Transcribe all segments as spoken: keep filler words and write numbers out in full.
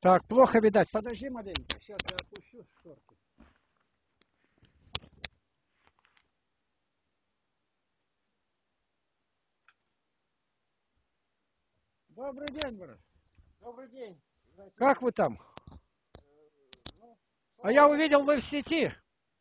Так, плохо видать. Подожди маленько. Сейчас я опущу шторки. Добрый день, брат. Добрый день. Как вы там? Ну, А я увидел, вы в сети.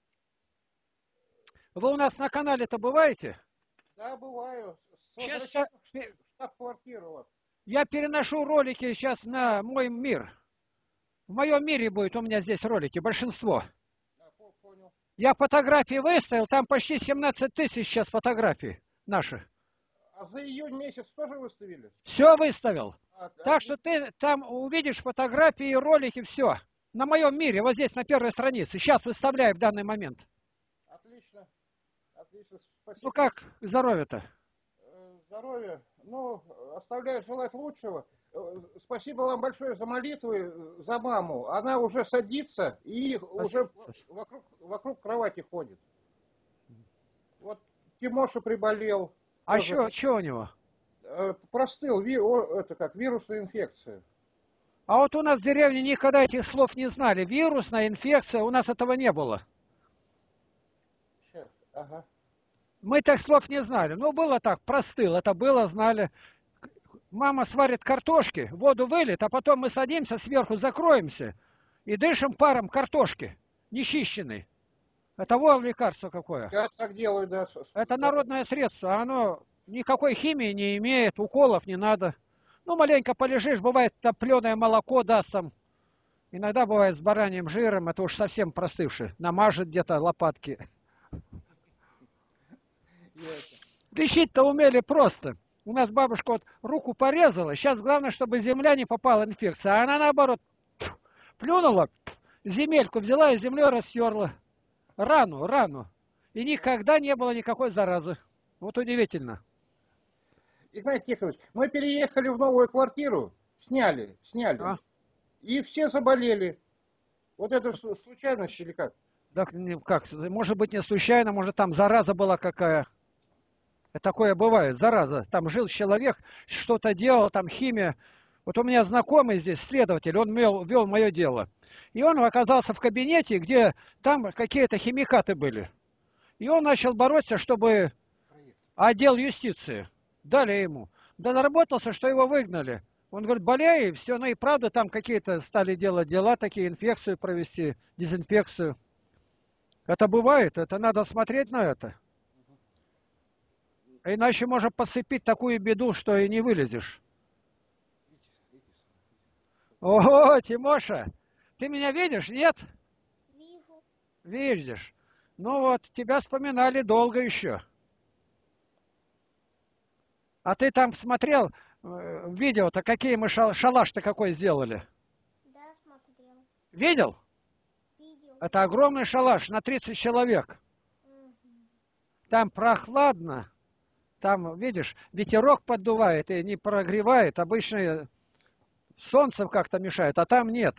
Вы у нас на канале-то бываете? Да, бываю. Сейчас я, Штаб-квартиру. Вот. я переношу ролики сейчас на мой мир. В моем мире будет у меня здесь ролики, большинство. Да, понял. Я фотографии выставил, там почти семнадцать тысяч сейчас фотографий наши. А за июнь месяц тоже выставили? Все выставил. А, Так а, что ты там увидишь фотографии, ролики, все. На моем мире, вот здесь на первой странице. Сейчас выставляю в данный момент. Отлично. Отлично. Спасибо. Ну как здоровье-то? Здоровье. Ну, оставляю желать лучшего. Спасибо вам большое за молитвы за маму. Она уже садится и Спасибо. уже вокруг, вокруг кровати ходит. Вот Тимоша приболел. А что, что у него? Простыл, ви, о, это как, вирусная инфекция. А вот у нас в деревне никогда этих слов не знали. Вирусная инфекция, у нас этого не было. Сейчас, ага. Мы так слов не знали. Ну, было так, простыл, это было, знали. Мама сварит картошки, воду вылит, а потом мы садимся, сверху закроемся и дышим паром картошки, нечищенной. Это вот лекарство какое. Я так делаю, да. Это народное средство, оно никакой химии не имеет, уколов не надо. Ну, маленько полежишь, бывает топленое молоко даст там. Иногда бывает с бараньим жиром, это уж совсем простывший. Намажет где-то лопатки. Лечить-то умели просто. У нас бабушка вот руку порезала, сейчас главное, чтобы земля не попала инфекция. А она наоборот плюнула, земельку взяла и землей растерла. Рану, рану. И никогда не было никакой заразы. Вот удивительно. Игнатий Тихонович, мы переехали в новую квартиру, сняли, сняли. А? И все заболели. Вот это случайность или как? Так, как, может быть не случайно, может там зараза была какая. Такое бывает, зараза. Там жил человек, что-то делал, там химия. Вот у меня знакомый здесь, следователь, он вел, вел мое дело. И он оказался в кабинете, где там какие-то химикаты были. И он начал бороться, чтобы отдел юстиции дали ему. Да наработался, что его выгнали. Он говорит, болею, и все. Ну и правда, там какие-то стали делать дела, такие инфекцию провести, дезинфекцию. Это бывает, это надо смотреть на это. Иначе можно подцепить такую беду, что и не вылезешь. Ого, Тимоша, ты меня видишь, нет? Вижу. Видишь. Ну вот, тебя вспоминали долго еще. А ты там смотрел э, видео-то, какие мы шал, шалаш-то какой сделали? Да, смотрел. Видел? Видел. Это огромный шалаш на тридцать человек. Угу. Там прохладно. Там, видишь, ветерок поддувает и не прогревает. Обычно солнце как-то мешает, а там нет.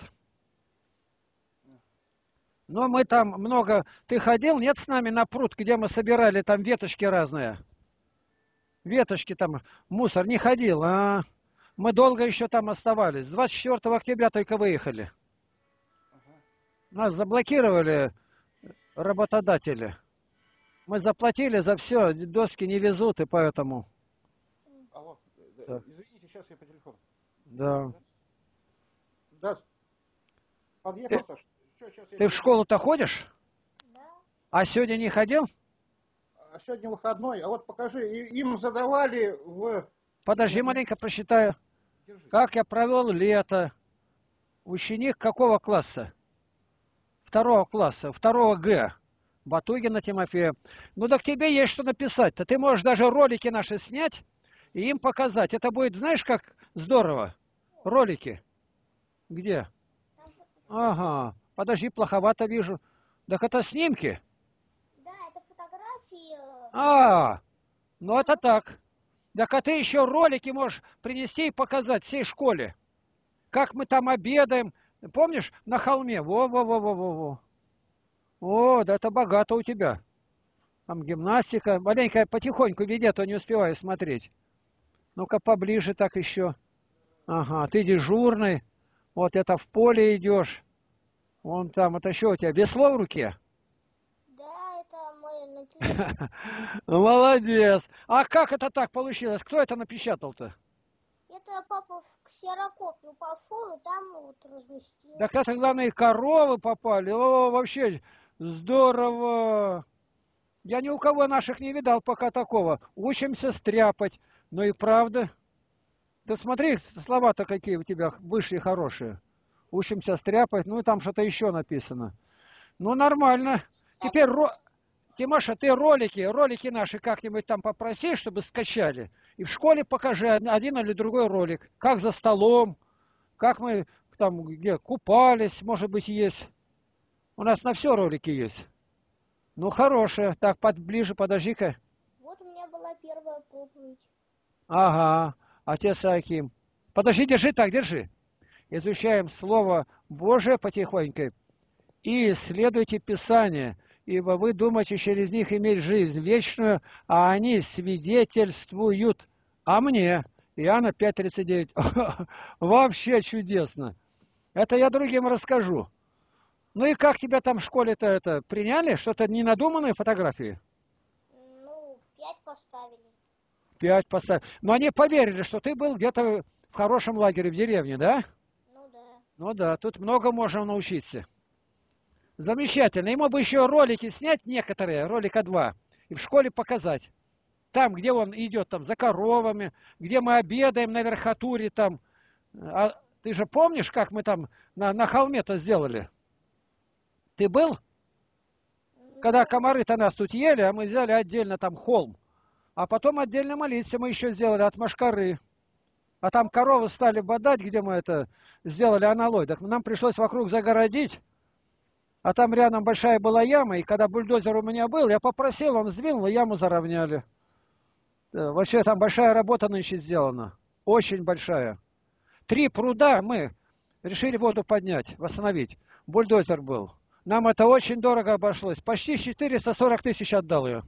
Но мы там много... Ты ходил, нет, с нами на пруд, где мы собирали там веточки разные? Веточки там, мусор, не ходил, а? Мы долго еще там оставались. двадцать четвёртого октября только выехали. Нас заблокировали работодатели. Мы заплатили за все, доски не везут, и поэтому... Алло, да. Извините, сейчас я по телефону. Да. Да. Подъехал, Ты, Саша. Все, сейчас ты я... в школу-то ходишь? Да. А сегодня не ходил? А сегодня выходной. А вот покажи, им задавали в... Подожди, маленько просчитаю. Держи. Как я провел лето? Ученик какого класса? Второго класса, второго Г. Батугина Тимофея. Ну так тебе есть что написать-то. Ты можешь даже ролики наши снять и им показать. Это будет, знаешь, как здорово. Ролики. Где? Ага. Подожди, плоховато вижу. Так это снимки? Да, это фотографии. А, ну это так. Так а ты еще ролики можешь принести и показать всей школе. Как мы там обедаем. Помнишь, на холме? Во-во-во-во-во-во. О, да это богато у тебя. Там гимнастика. Маленькая потихоньку веди, а то не успеваю смотреть. Ну-ка поближе так еще. Ага, ты дежурный. Вот это в поле идешь. Вон там, это что у тебя, весло в руке? Да, это мы написали. Молодец. А как это так получилось? Кто это напечатал-то? Это папа в ксерокопию пошел и там вот разместил. Так это, главное, и коровы попали. О, вообще здорово. Я ни у кого наших не видал пока такого. Учимся стряпать. Ну и правда. Ты смотри, слова-то какие у тебя высшие, хорошие. Учимся стряпать. Ну и там что-то еще написано. Ну нормально. Теперь, ро... Тимоша, ты ролики, ролики наши как-нибудь там попроси, чтобы скачали. И в школе покажи один или другой ролик. Как за столом, как мы там где купались, может быть, есть. У нас на все ролики есть. Ну, хорошие. Так, под, ближе, подожди-ка. Вот у меня была первая проповедь. Ага, отец Аким. Подожди, держи так, держи. Изучаем Слово Божие потихоньку. И исследуйте Писание, ибо вы думаете через них иметь жизнь вечную, а они свидетельствуют о мне. Иоанна пять тридцать девять. Вообще чудесно. Это я другим расскажу. Ну и как тебя там в школе-то это приняли? Что-то ненадуманные фотографии? Ну, пять поставили. Пять поставили. Но они поверили, что ты был где-то в хорошем лагере в деревне, да? Ну да. Ну да, тут много можем научиться. Замечательно. Ему бы еще ролики снять некоторые, ролика два, и в школе показать. Там, где он идет там за коровами, где мы обедаем на верхотуре там. А ты же помнишь, как мы там на, на холме-то сделали? Ты был? Когда комары-то нас тут ели, а мы взяли отдельно там холм. А потом отдельно молиться мы еще сделали от Машкары. А там коровы стали бодать, где мы это сделали аналой. Так нам пришлось вокруг загородить. А там рядом большая была яма, и когда бульдозер у меня был, я попросил, он сдвинул, и яму заровняли. Вообще там большая работа нынче сделана. Очень большая. Три пруда мы решили воду поднять, восстановить. Бульдозер был. Нам это очень дорого обошлось. Почти четыреста сорок тысяч отдал ее.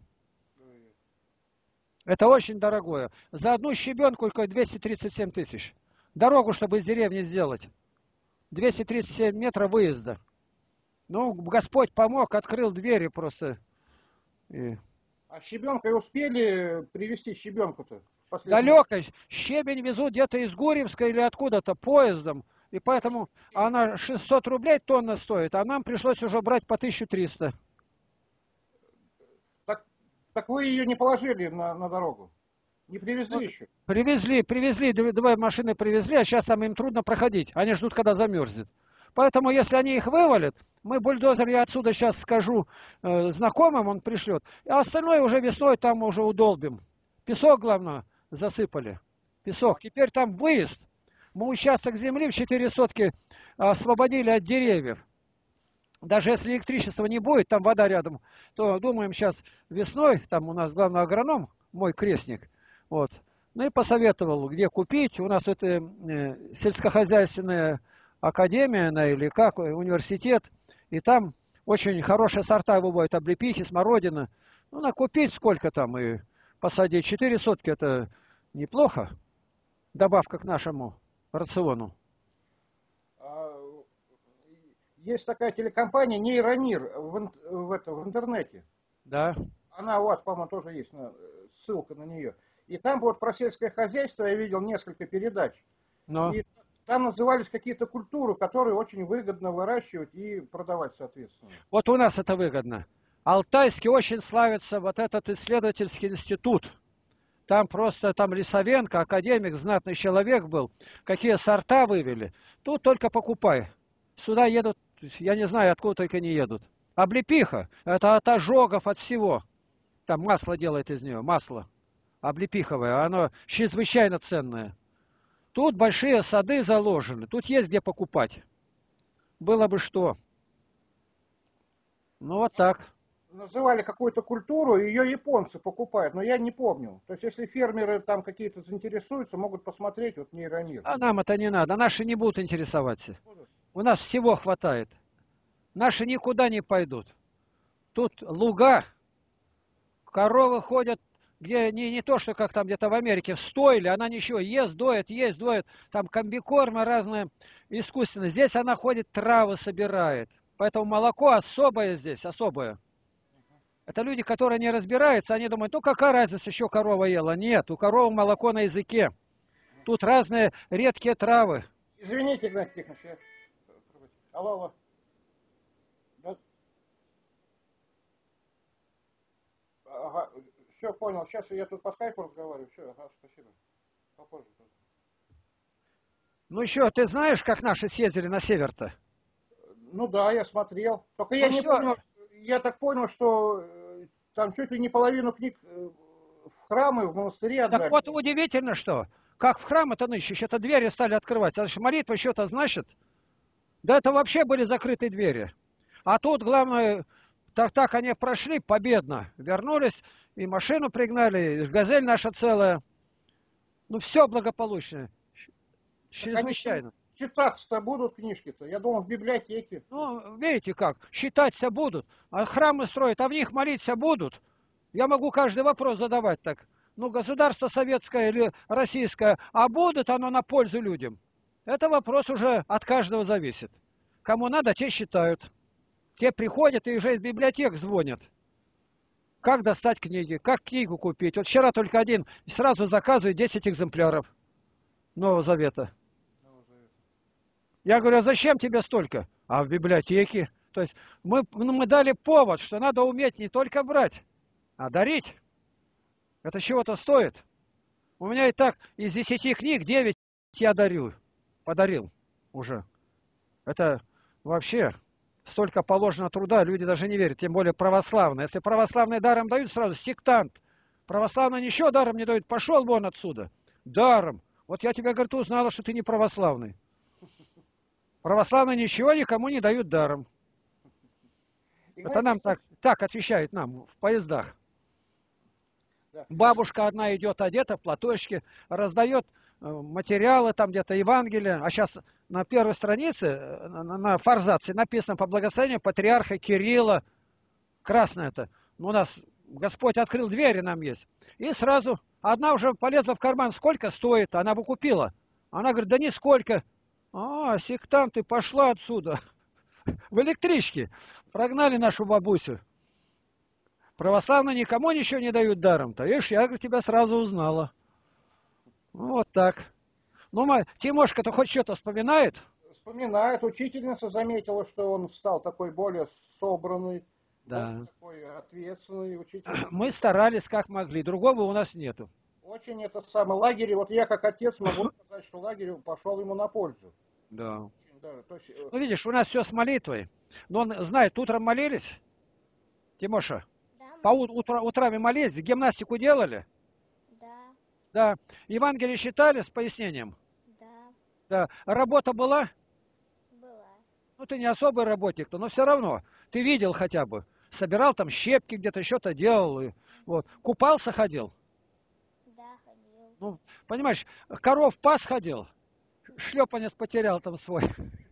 Это очень дорогое. За одну щебенку двести тридцать семь тысяч. Дорогу, чтобы из деревни сделать. двести тридцать семь метров выезда. Ну, Господь помог, открыл двери просто. И... А щебенка и успели привезти щебенку-то? Далеко. Щебень везут где-то из Гурьевска или откуда-то поездом. И поэтому она шестьсот рублей тонна стоит, а нам пришлось уже брать по тысяче триста. Так, так вы ее не положили на, на дорогу? Не привезли ну, еще? Привезли, привезли, две машины привезли, а сейчас там им трудно проходить. Они ждут, когда замерзнет. Поэтому, если они их вывалят, мы бульдозер, я отсюда сейчас скажу э, знакомым, он пришлет. А остальное уже весной там уже удолбим. Песок, главное, засыпали. Песок. Теперь там выезд. Мы участок земли в четыре сотки освободили от деревьев. Даже если электричества не будет, там вода рядом, то думаем сейчас весной, там у нас главный агроном, мой крестник, вот. Ну и посоветовал, где купить. У нас это э, сельскохозяйственная академия, или как, университет, и там очень хорошие сорта выводят, облепихи, смородина. Ну, накупить сколько там и посадить. Четыре сотки это неплохо. Добавка к нашему рациону. Есть такая телекомпания Нейромир в, в, это, в интернете. Да. Она у вас, по-моему, тоже есть, ссылка на нее. И там вот про сельское хозяйство я видел несколько передач. Но... И там назывались какие-то культуры, которые очень выгодно выращивать и продавать, соответственно. Вот у нас это выгодно. Алтайский очень славится вот этот исследовательский институт. Там просто, там Лисовенко, академик, знатный человек был. Какие сорта вывели. Тут только покупай. Сюда едут, я не знаю, откуда только не едут. Облепиха, это от ожогов, от всего. Там масло делает из нее, масло. Облепиховое, оно чрезвычайно ценное. Тут большие сады заложены, тут есть где покупать. Было бы что. Ну вот так. Называли какую-то культуру, ее японцы покупают, но я не помню. То есть, если фермеры там какие-то заинтересуются, могут посмотреть, вот Нейромир. А нам это не надо, наши не будут интересоваться. У нас всего хватает. Наши никуда не пойдут. Тут луга, коровы ходят где не, не то, что как там где-то в Америке в стойле, она ничего, ест, доет, есть, доет, там комбикормы разные искусственные. Здесь она ходит, травы собирает. Поэтому молоко особое здесь, особое. Это люди, которые не разбираются, они думают, ну какая разница, еще корова ела. Нет, у коровы молоко на языке. Тут разные редкие травы. Извините, Игнатий Тихонович, я... Алло, алло. Да. Ага, все, понял. Сейчас я тут по скайпу разговариваю. Все, ага, спасибо. Попозже. Ну еще, ты знаешь, как наши съездили на север-то? Ну да, я смотрел. Только Ну я не все. понял, я так понял, что э, там чуть ли не половину книг э, в храмы, в монастыре отдали. Так вот удивительно, что как в храм это нынче, это двери стали открывать. А молитва что-то значит? Да это вообще были закрытые двери. А тут, главное, так, так они прошли победно. Вернулись, и машину пригнали, и газель наша целая. Ну все благополучно. Чрезвычайно. Читаться-то будут книжки-то? Я думал, в библиотеке. Ну, видите как, считаться будут, а храмы строят, а в них молиться будут. Я могу каждый вопрос задавать так. Ну, государство советское или российское, а будет оно на пользу людям? Это вопрос уже от каждого зависит. Кому надо, те считают. Те приходят и уже из библиотек звонят. Как достать книги, как книгу купить. Вот вчера только один, сразу заказывает десять экземпляров Нового Завета. Я говорю, а зачем тебе столько? А в библиотеке. То есть мы, ну, мы дали повод, что надо уметь не только брать, а дарить. Это чего-то стоит. У меня и так из десяти книг девять я дарю. Подарил уже. Это вообще столько положено труда, люди даже не верят, тем более православные. Если православные даром дают, сразу сектант. Православные ничего даром не дают, пошел вон отсюда. Даром. Вот я тебя, говорит, узнала, что ты не православный. Православные ничего никому не дают даром. Это нам так, так отвечают нам в поездах. Бабушка одна идет одета в платочке, раздает материалы, там где-то Евангелие. А сейчас на первой странице, на форзаце написано по благословению патриарха Кирилла. Красное это. У нас Господь открыл двери, нам есть. И сразу одна уже полезла в карман, сколько стоит, она бы купила. Она говорит, да нисколько. А, сектанты, пошла отсюда. В электричке. Прогнали нашу бабусю. Православные никому ничего не дают даром-то. Видишь, я, говорит, тебя сразу узнала. Вот так. Ну, Тимошка-то хоть что-то вспоминает? Вспоминает. Учительница заметила, что он стал такой более собранный. Да. Такой ответственный. Учительница. Мы старались как могли. Другого у нас нету. Очень это самое. Лагерь, вот я как отец могу сказать, что лагерь пошел ему на пользу. Да. Очень, да то есть... Ну, видишь, у нас все с молитвой. Но он знает, утром молились, Тимоша? Да, По утра, утрами молились, гимнастику делали? да, Да. Евангелие читали с пояснением? да, Да. Работа была? была. Ну, ты не особый работник-то, но все равно. Ты видел хотя бы. Собирал там щепки, где-то что-то делал. И, вот. Купался, ходил? Да, ходил. Ну, понимаешь, коров пас ходил. Шлепанец потерял там свой.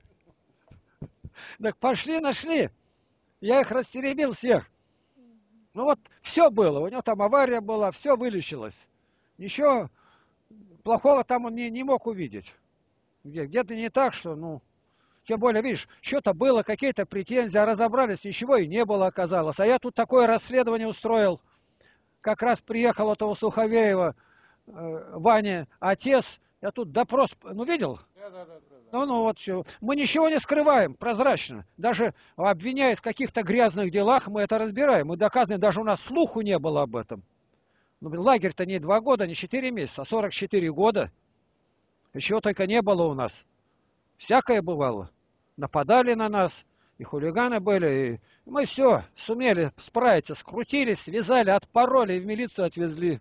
Так пошли, нашли. Я их растеребил всех. Ну вот, все было. У него там авария была, все вылечилось. Ничего плохого там он не, не мог увидеть. Где-то не так, что, ну... Тем более, видишь, что-то было, какие-то претензии, а разобрались, ничего и не было, оказалось. А я тут такое расследование устроил. Как раз приехал этого Суховеева, э, Ваня, отец. Я тут допрос, ну видел? Да, да, да, да. Ну, ну вот все. Мы ничего не скрываем, прозрачно. Даже обвиняют в каких-то грязных делах, мы это разбираем. Мы доказываем, даже у нас слуху не было об этом. Ну, лагерь-то не два года, не четыре месяца, а сорок четыре года. Еще только не было у нас. Всякое бывало. Нападали на нас, и хулиганы были, и мы все сумели справиться, скрутились, связали, отпороли и в милицию отвезли.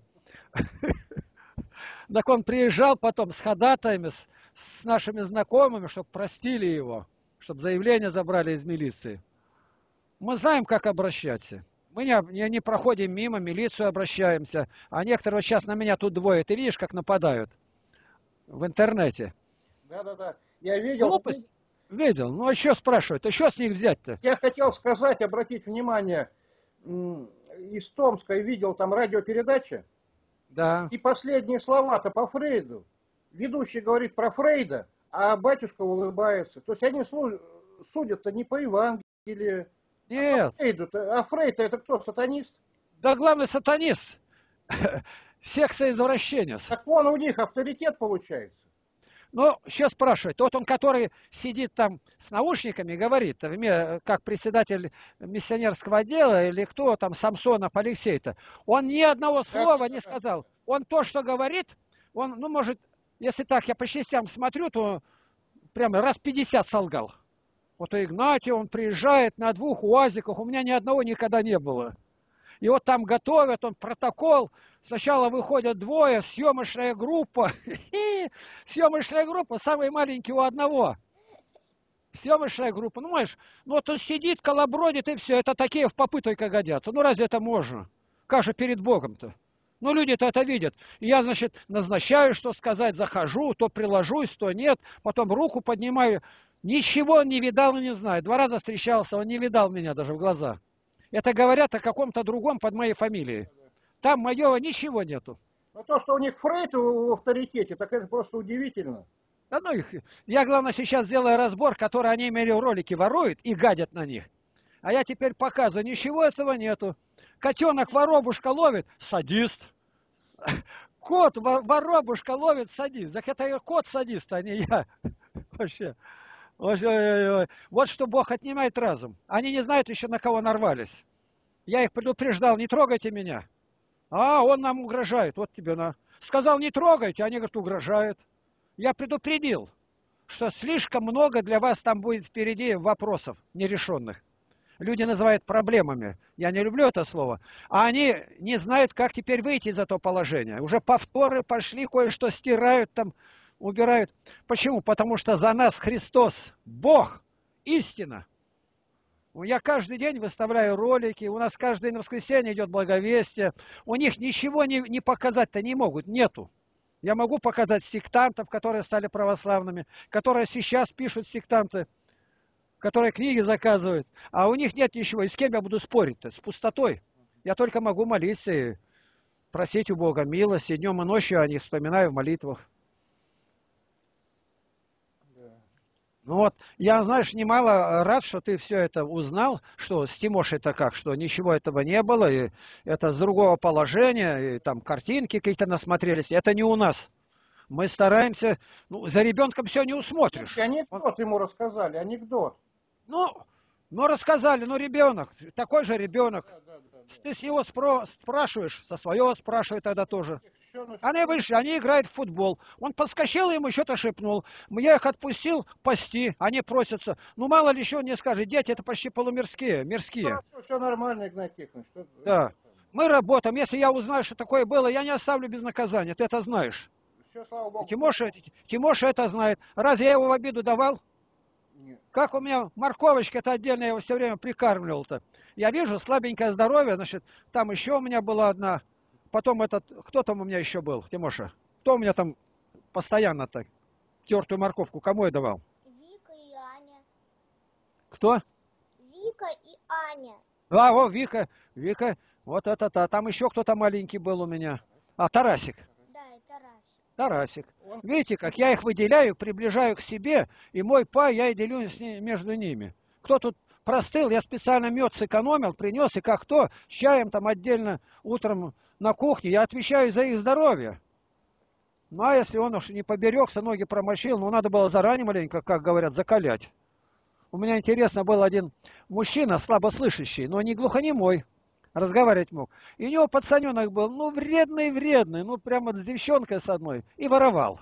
Так он приезжал потом с ходатаями, с, с нашими знакомыми, чтобы простили его, чтобы заявление забрали из милиции. Мы знаем, как обращаться. Мы не, не, не проходим мимо, милицию обращаемся. А некоторые вот сейчас на меня тут двое. Ты видишь, как нападают в интернете? Да, да, да. Я видел. Глупость. Видел. Ну, а что спрашивают? А что с них взять-то? Я хотел сказать, обратить внимание, из Томска видел там радиопередачи. Да. И последние слова-то по Фрейду. Ведущий говорит про Фрейда, а батюшка улыбается. То есть они судят-то не по Евангелию, Нет. а по Фрейду-то. А Фрейд это кто, сатанист? Да главный сатанист. Секса-извращенец. Так вон у них авторитет получается. Ну, сейчас спрашивает, тот он, который сидит там с наушниками, говорит, как председатель миссионерского отдела, или кто там, Самсонов Алексей-то, он ни одного слова не сказал. Он то, что говорит, он, ну, может, если так, я по частям смотрю, то прямо раз пятьдесят солгал. Вот у Игнатия он приезжает на двух УАЗиках, у меня ни одного никогда не было. И вот там готовят, он протокол. Сначала выходят двое, съемочная группа. Съемочная группа, самый маленький у одного. Съемочная группа. Ну, знаешь, ну вот он сидит, колобродит, и все. Это такие в попы только годятся. Ну, разве это можно? Как же перед Богом-то? Ну, люди-то это видят. И я, значит, назначаю, что сказать, захожу, то приложусь, то нет. Потом руку поднимаю. Ничего он не видал и не знает. Два раза встречался, он не видал меня даже в глаза. Это говорят о каком-то другом под моей фамилией. Там моего ничего нету. Но то, что у них Фрейд в авторитете, так это просто удивительно. Да ну их. Я, главное, сейчас сделаю разбор, который они имели в ролике воруют и гадят на них. А я теперь показываю, ничего этого нету. Котенок воробушка ловит, садист. Кот воробушка ловит, садист. Так это кот садист, а не я. Вообще. Ой-ой-ой. Вот что Бог отнимает разум. Они не знают еще, на кого нарвались. Я их предупреждал, не трогайте меня. А, он нам угрожает. Вот тебе на. Сказал, не трогайте, они говорят, угрожают. Я предупредил, что слишком много для вас там будет впереди вопросов нерешенных. Люди называют проблемами. Я не люблю это слово. А они не знают, как теперь выйти из этого положения. Уже повторы пошли, кое-что стирают там, убирают. Почему? Потому что за нас Христос, Бог, истина. Я каждый день выставляю ролики, у нас каждое воскресенье идет благовестие. У них ничего не, не показать-то не могут, нету. Я могу показать сектантов, которые стали православными, которые сейчас пишут сектанты, которые книги заказывают. А у них нет ничего. И с кем я буду спорить-то? С пустотой. Я только могу молиться и просить у Бога милости. Днем и ночью о них вспоминаю в молитвах. Ну вот, я, знаешь, немало рад, что ты все это узнал, что с Тимошей-то как, что ничего этого не было, и это с другого положения, и там картинки какие-то насмотрелись. Это не у нас. Мы стараемся, ну, за ребенком все не усмотришь. Анекдот ему рассказали, анекдот. Ну, ну рассказали, ну ребенок, такой же ребенок. Да, да, да, да. Ты с него спро спрашиваешь, со своего спрашивай тогда тоже. Они вышли, они играют в футбол. Он подскочил, ему что-то шепнул. Я их отпустил пасти, они просятся. Ну, мало ли еще он не скажет, дети это почти полумирские, мирские. Хорошо, все нормально, Игнатий Тихонович. Что... Да. Мы работаем. Если я узнаю, что такое было, я не оставлю без наказания. Ты это знаешь. Все, слава Богу. Тимоша, Тимоша это знает. Разве я его в обиду давал? Нет. Как у меня морковочка, это отдельно, я его все время прикармливал-то. Я вижу, слабенькое здоровье, значит, там еще у меня была одна. Потом этот, кто там у меня еще был, Тимоша? Кто у меня там постоянно так тертую морковку, кому я давал? Вика и Аня. Кто? Вика и Аня. А, о, Вика, Вика, вот это-то. Там еще кто-то маленький был у меня. А, Тарасик. Да, и Тарасик. Тарасик. Видите, как я их выделяю, приближаю к себе, и мой пай я и делю с ними, между ними. Кто тут простыл, я специально мед сэкономил, принес, и как то, с чаем там отдельно утром на кухне, я отвечаю за их здоровье. Ну, а если он уж не поберегся, ноги промочил, ну, надо было заранее маленько, как говорят, закалять. У меня, интересно, был один мужчина, слабослышащий, но не глухонемой, разговаривать мог. И у него пацаненок был, ну, вредный-вредный, ну, прямо с девчонкой с одной, и воровал.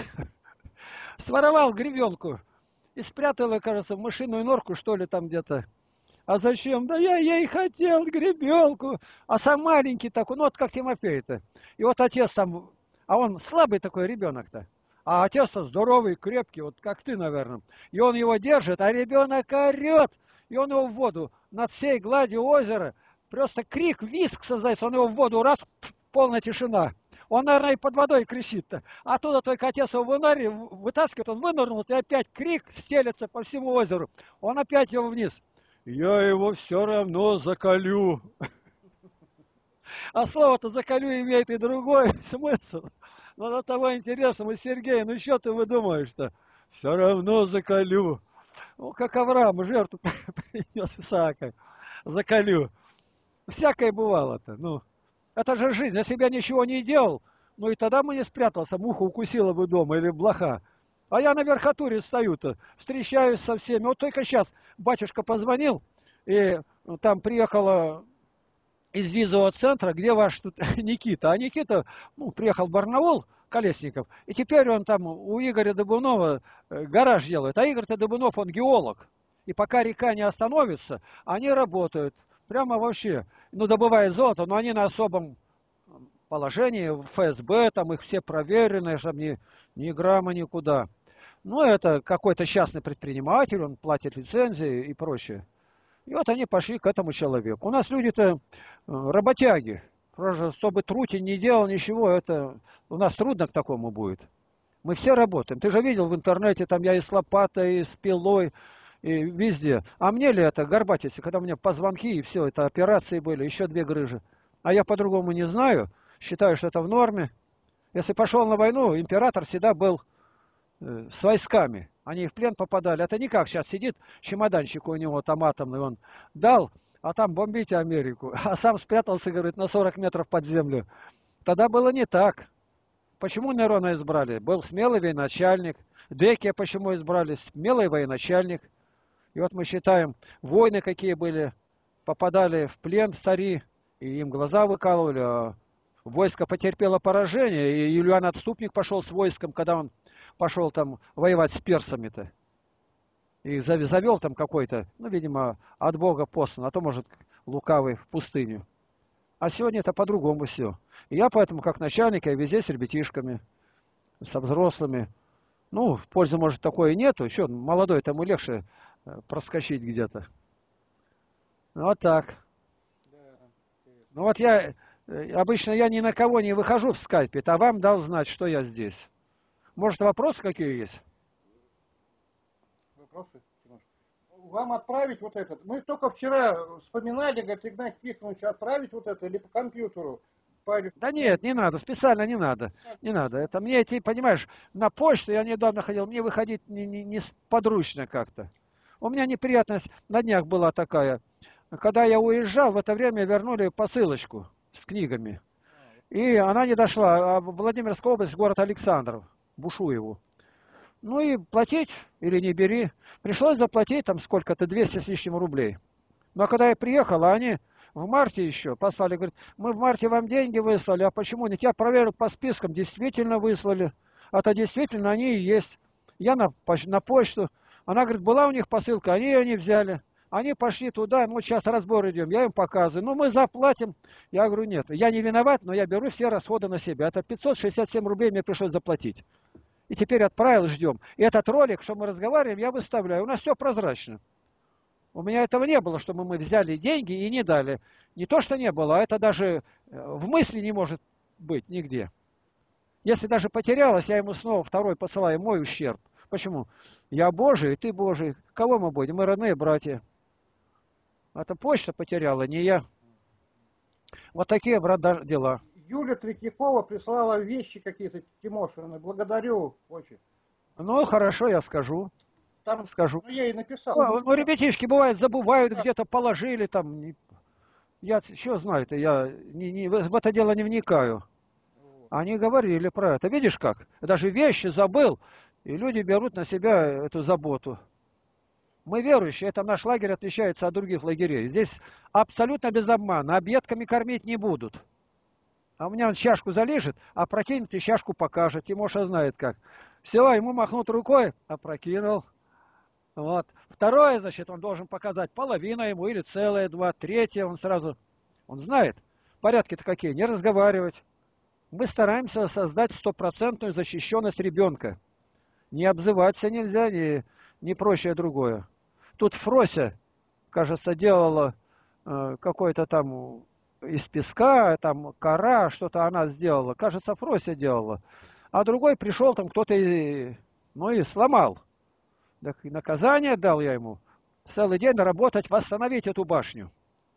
Своровал гребенку и спрятал ее, кажется, в мышиную норку, что ли, там где-то. А зачем? Да я ей хотел гребенку. А сам маленький такой, ну вот как Тимофей-то. И вот отец там, а он слабый такой ребенок-то. А отец-то здоровый, крепкий, вот как ты, наверное. И он его держит, а ребенок орет. И он его в воду, над всей гладью озера, просто крик, визг создается. Он его в воду, раз, полная тишина. Он, наверное, и под водой кричит-то. Оттуда только отец его вытаскивает, он вынырнул, и опять крик стелется по всему озеру. Он опять его вниз. Я его все равно заколю. А слово-то закалю имеет и другой смысл. Но до того интересно, мы, Сергей, ну что ты выдумаешь-то? Все равно закалю. Ну, как Авраам жертву принес Исаака. Закалю. Всякое бывало-то. Ну, это же жизнь. Я себя ничего не делал. Ну и тогда бы не спрятался. Муха укусила бы дома или блоха. А я на верхотуре стою-то. Встречаюсь со всеми. Вот только сейчас батюшка позвонил. И там приехала из визового центра, где ваш тут Никита. А Никита, ну, приехал в Барнаул, Колесников, и теперь он там у Игоря Добунова гараж делает. А Игорь-то Добунов, он геолог. И пока река не остановится, они работают. Прямо вообще. Ну, добывают золото, но они на особом положении, в эф эс бэ, там их все проверенные, чтобы ни, ни грамма никуда. Ну, это какой-то частный предприниматель, он платит лицензии и прочее. И вот они пошли к этому человеку. У нас люди-то работяги. Просто, чтобы Трутень не делал ничего, это у нас трудно к такому будет. Мы все работаем. Ты же видел в интернете, там я и с лопатой, и с пилой, и везде. А мне ли это горбатиться, когда у меня позвонки и все, это операции были, еще две грыжи. А я по-другому не знаю, считаю, что это в норме. Если пошел на войну, император всегда был э, с войсками. Они в плен попадали. Это не как сейчас сидит чемоданчик у него там атомный, он дал, а там бомбите Америку. А сам спрятался, говорит, на сорок метров под землю. Тогда было не так. Почему Нерона избрали? Был смелый военачальник. Декия почему избрали? Смелый военачальник. И вот мы считаем, войны какие были, попадали в плен цари, и им глаза выкалывали, а войско потерпело поражение, и Юлиан Отступник пошел с войском, когда он пошел там воевать с персами-то. И завел там какой-то, ну, видимо, от Бога послан, а то, может, лукавый в пустыню. А сегодня это по-другому все. И я поэтому, как начальник, я везде с ребятишками, со взрослыми. Ну, пользы, может, такой и нету. Еще молодой, тому легче проскочить где-то. Вот так. Ну вот я, обычно я ни на кого не выхожу в скайпе, а вам дал знать, что я здесь. Может, вопросы какие есть? Вопросы? Вам отправить вот этот? Мы только вчера вспоминали, говорит, Игнатий Тихонович, отправить вот это или по компьютеру? По... Да нет, не надо, специально не надо. Не надо. Это мне идти, понимаешь, на почту я недавно ходил, мне выходить не, не, не подручно как-то. У меня неприятность на днях была такая. Когда я уезжал, в это время вернули посылочку с книгами. И она не дошла. А Владимирская область, город Александров, Бушуеву. Ну и платить или не бери. Пришлось заплатить там сколько-то, двести с лишним рублей. Но когда я приехал, они в марте еще послали, говорят, мы в марте вам деньги выслали, а почему нет? Я проверил по спискам, действительно выслали. А то действительно они и есть. Я на, на почту. Она говорит, была у них посылка, они ее не взяли. Они пошли туда, ну сейчас разбор идем, я им показываю. Ну мы заплатим. Я говорю, нет, я не виноват, но я беру все расходы на себя. Это пятьсот шестьдесят семь рублей мне пришлось заплатить. И теперь отправил, ждем. И этот ролик, что мы разговариваем, я выставляю. У нас все прозрачно. У меня этого не было, чтобы мы взяли деньги и не дали. Не то, что не было, а это даже в мысли не может быть нигде. Если даже потерялось, я ему снова второй посылаю мой ущерб. Почему? Я Божий, ты Божий. Кого мы будем? Мы родные братья. Это почта потеряла, не я. Вот такие, брат, дела. Юля Третьякова прислала вещи какие-то Тимошины. Благодарю очень. Ну, хорошо, я скажу. Там скажу. Ну, я ей написал. Ну, ну, ребятишки, бывает, забывают, да. Где-то положили там. Я что знаю-то, я не, не, в это дело не вникаю. Они говорили про это. Видишь как? Даже вещи забыл, и люди берут на себя эту заботу. Мы верующие, это наш лагерь отличается от других лагерей. Здесь абсолютно без обмана. Обедками кормить не будут. А у меня он чашку залежит, опрокинет и чашку покажет. Тимоша знает как. Все, ему махнут рукой, опрокинул. Вот. Второе, значит, он должен показать половину ему или целое, два, третье. Он сразу, он знает. Порядки-то какие? Не разговаривать. Мы стараемся создать стопроцентную защищенность ребенка. Не обзываться нельзя, ни, ни прочее другое. Тут Фрося, кажется, делала э, какой-то там из песка, там кора, что-то она сделала. Кажется, Фрося делала. А другой пришел, там кто-то и, ну и сломал. Так и наказание дал я ему. Целый день работать, восстановить эту башню.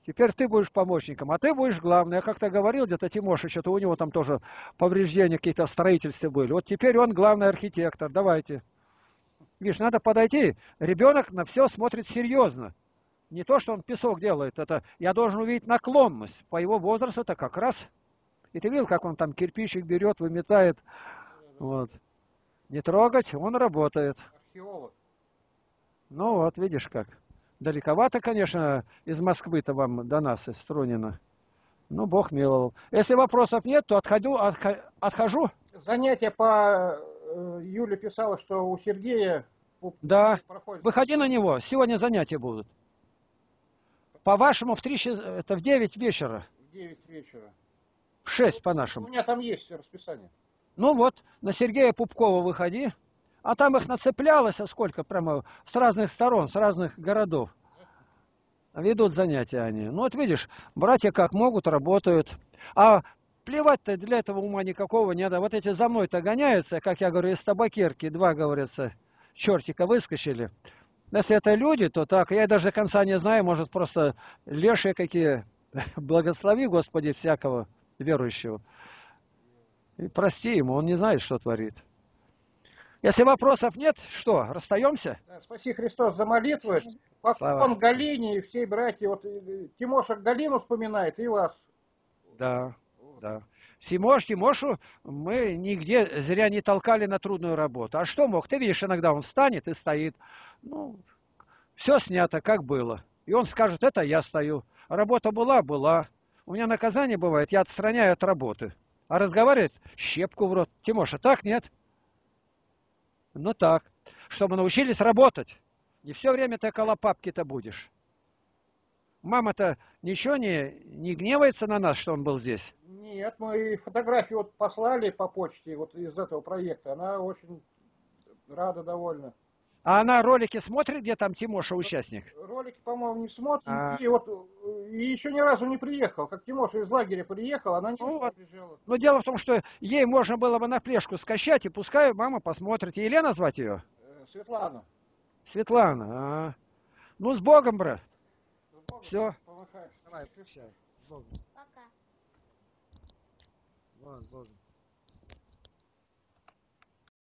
Теперь ты будешь помощником, а ты будешь главный. Я как-то говорил где-то Тимоша, что-то у него там тоже повреждения какие-то в строительстве были. Вот теперь он главный архитектор. Давайте. Видишь, надо подойти. Ребенок на все смотрит серьезно. Не то, что он песок делает. Это я должен увидеть наклонность. По его возрасту это как раз. И ты видел, как он там кирпичик берет, выметает. Вот. Не трогать, он работает. Археолог. Ну вот, видишь как. Далековато, конечно, из Москвы-то вам до нас, из Струнина. Ну, Бог миловал. Если вопросов нет, то отходю, отхожу. отхожу. Занятия по... Юля писала, что у Сергея... Да. Проходит... Выходи на него. Сегодня занятия будут. По-вашему, в три часа, это в девять вечера. В девять вечера. В шесть ну, по-нашему. У меня там есть расписание. Ну вот, на Сергея Пупкова выходи. А там их нацеплялось, а сколько, прямо с разных сторон, с разных городов. Ведут занятия они. Ну вот видишь, братья как могут, работают. А плевать-то для этого ума никакого не надо. Вот эти за мной-то гоняются, как я говорю, из табакерки. Два, говорится, чертика выскочили. Если это люди, то так. Я даже до конца не знаю, может просто лешие какие. Благослови, Господи, всякого верующего. И прости ему, он не знает, что творит. Если вопросов нет, что, расстаемся? Да, спаси Христос за молитвы. Поклон Галине и всей братья. Вот Тимоша Галину вспоминает и вас. Да, да. Тимош, Тимошу мы нигде зря не толкали на трудную работу. А что мог? Ты видишь, иногда он встанет и стоит. Ну, все снято, как было. И он скажет, это я стою. Работа была, была. У меня наказание бывает, я отстраняю от работы. А разговаривает, щепку в рот. Тимоша, так нет? Ну так. Чтобы научились работать. Не все время ты около папки-то будешь. Мама-то ничего не, не гневается на нас, что он был здесь? Нет, мы фотографии вот послали по почте вот из этого проекта. Она очень рада, довольна. А она ролики смотрит, где там Тимоша участник? Ролики, по-моему, не смотрит. А... И вот и еще ни разу не приехал. Как Тимоша из лагеря приехал, она не ну, вот. приезжала. Но дело в том, что ей можно было бы на флешку скачать, и пускай мама посмотрит. Елена звать ее? Светлана. Светлана. А... Ну, с Богом, брат. С Богом. Все. Помахай. Давай, прощай. С Богом. Пока. Ладно, с Богом.